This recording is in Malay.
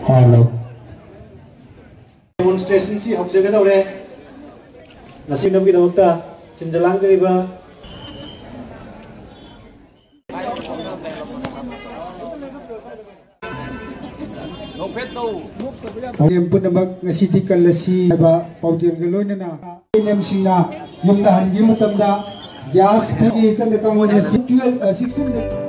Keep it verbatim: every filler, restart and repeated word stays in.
Hello. Demonstration si hab jaga daure. Nasi nam ki damakta chinjalang jariba. Ayam pun nampak ngasih kalasi ba paujer galoy na na. Nem singna yung dahan yung matamda gas kaki canda kamu nasi sixteen